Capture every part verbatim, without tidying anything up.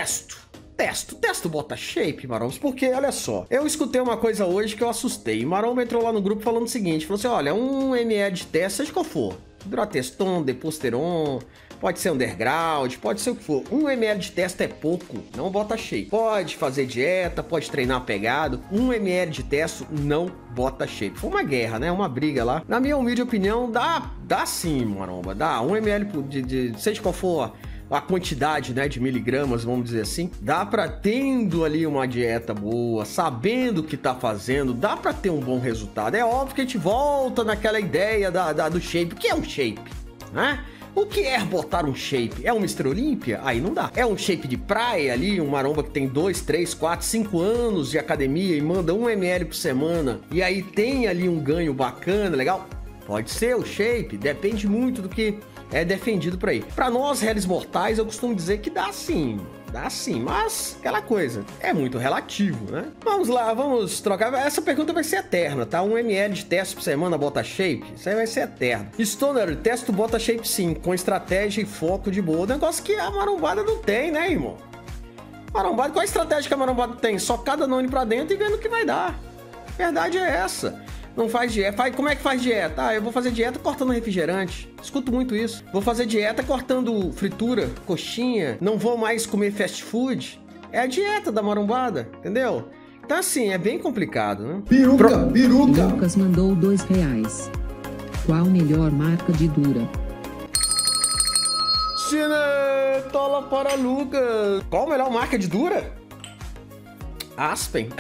testo. Testo, testo bota shape, Marombas, porque, olha só, eu escutei uma coisa hoje que eu assustei. Maromba entrou lá no grupo falando o seguinte, falou assim, olha, um ml de testo, seja qual for, Hidroteston, Deposteron, pode ser underground, pode ser o que for, um ml de testo é pouco, não bota shape. Pode fazer dieta, pode treinar pegado, um ml de testo não bota shape. Foi uma guerra, né, uma briga lá. Na minha humilde opinião, dá, dá sim, Maromba, dá, um ml de, de seja qual for a quantidade, né, de miligramas, vamos dizer assim, dá pra, tendo ali uma dieta boa, sabendo o que tá fazendo, dá pra ter um bom resultado. É óbvio que a gente volta naquela ideia da, da, do shape. O que é um shape, né? O que é botar um shape? É um mister Olímpia? Aí não dá. É um shape de praia ali, um maromba que tem dois, três, quatro, cinco anos de academia e manda um ml por semana, e aí tem ali um ganho bacana, legal? Pode ser o shape, depende muito do que é defendido por aí. Para nós, réis mortais, eu costumo dizer que dá sim, dá sim, mas aquela coisa, é muito relativo, né? Vamos lá, vamos trocar. Essa pergunta vai ser eterna, tá? Um ml de teste por semana bota shape? Isso aí vai ser eterno. Stoner, testo bota shape sim, com estratégia e foco de boa. Negócio que a marombada não tem, né, irmão? Marombada, qual a estratégia que a marombada tem? Só cada nome pra dentro e vendo o que vai dar. A verdade é essa. Não faz dieta. Faz, como é que faz dieta? Ah, eu vou fazer dieta cortando refrigerante. Escuto muito isso. Vou fazer dieta cortando fritura, coxinha. Não vou mais comer fast food. É a dieta da marombada, entendeu? Então assim, é bem complicado, né? Peruca, Pro... peruca. Lucas mandou dois reais. Qual melhor marca de dura? Cinetola para Lucas. Qual a melhor marca de dura? Aspen.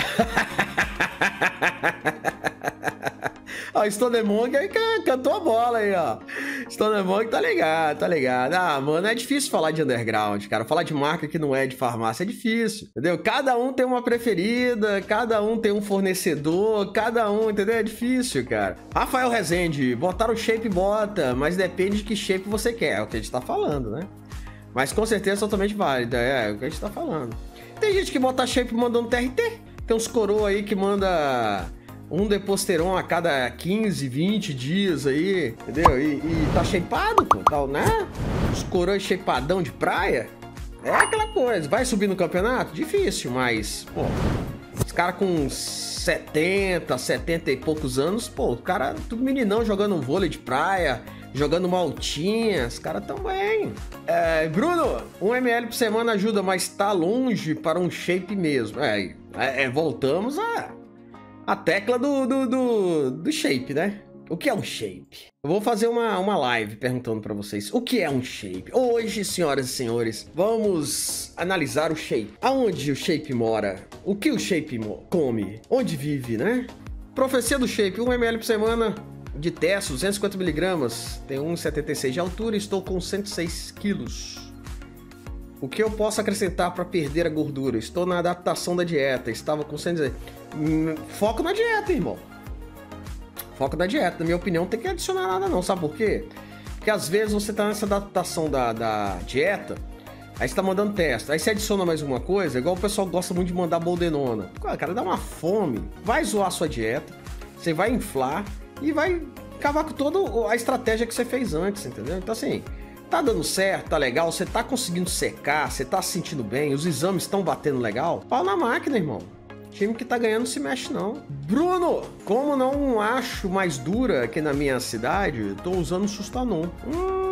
Ó, Stoner Monk aí cantou a bola aí, ó. Stoner Monk tá ligado, tá ligado. Ah, mano, é difícil falar de underground, cara. Falar de marca que não é de farmácia é difícil, entendeu? Cada um tem uma preferida, cada um tem um fornecedor, cada um, entendeu? É difícil, cara. Rafael Rezende, botar o shape bota, mas depende de que shape você quer. É o que a gente tá falando, né? Mas com certeza é totalmente válido, é, é o que a gente tá falando. Tem gente que bota shape mandando T R T. Tem uns coroa aí que manda um Deposteron a cada quinze, vinte dias aí, entendeu? E, e tá shapeado, pô, tal, né? Os coroas shapeadão de praia. É aquela coisa. Vai subir no campeonato? Difícil, mas, pô, os caras com setenta, setenta e poucos anos, pô, o cara, tudo meninão jogando vôlei de praia, jogando maltinha, os caras tão bem. É, Bruno, um ml por semana ajuda, mas tá longe para um shape mesmo. É, é voltamos a, a tecla do, do, do, do shape, né? O que é um shape? Eu vou fazer uma, uma live perguntando para vocês o que é um shape. Hoje, senhoras e senhores, vamos analisar o shape. Aonde o shape mora? O que o shape come? Onde vive, né? Profecia do shape, um ml por semana de teste, duzentos e cinquenta miligramas, tem um metro e setenta e seis de altura e estou com cento e seis quilos. O que eu posso acrescentar para perder a gordura? Estou na adaptação da dieta, estava com cento e dezesseis. Foco na dieta, irmão. Foco na dieta. Na minha opinião, não tem que adicionar nada não, sabe por quê? Porque às vezes você tá nessa adaptação da, da dieta, aí você tá mandando teste, aí você adiciona mais uma coisa, igual o pessoal gosta muito de mandar boldenona. Cara, dá uma fome, vai zoar a sua dieta, você vai inflar e vai acabar com toda a estratégia que você fez antes, entendeu? Então assim, tá dando certo, tá legal, você tá conseguindo secar, você tá se sentindo bem, os exames estão batendo legal, pau na máquina, irmão. Time que tá ganhando se mexe não. Bruno, como não acho mais dura aqui na minha cidade, tô usando Sustanon. Hum...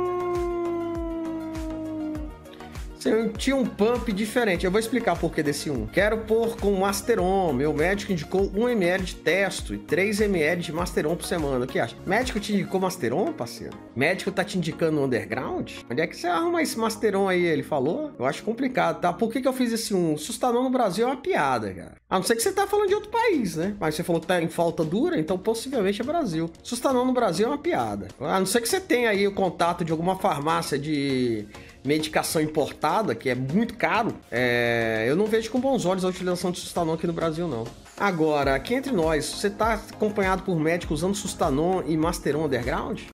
Senti um pump diferente. Eu vou explicar por que desse um. Quero pôr com Masteron. Meu médico indicou um ml de testo e três ml de Masteron por semana. O que acha? Médico te indicou Masteron, parceiro? Médico tá te indicando underground? Onde é que você arruma esse Masteron aí? Ele falou? Eu acho complicado, tá? Por que que eu fiz esse um? Sustanon no Brasil é uma piada, cara. A não ser que você tá falando de outro país, né? Mas você falou que tá em falta dura, então possivelmente é Brasil. Sustanon no Brasil é uma piada. A não ser que você tenha aí o contato de alguma farmácia de medicação importada, que é muito caro, é... eu não vejo com bons olhos a utilização de Sustanon aqui no Brasil, não. Agora, aqui entre nós, você tá acompanhado por médicos usando Sustanon e Masteron Underground?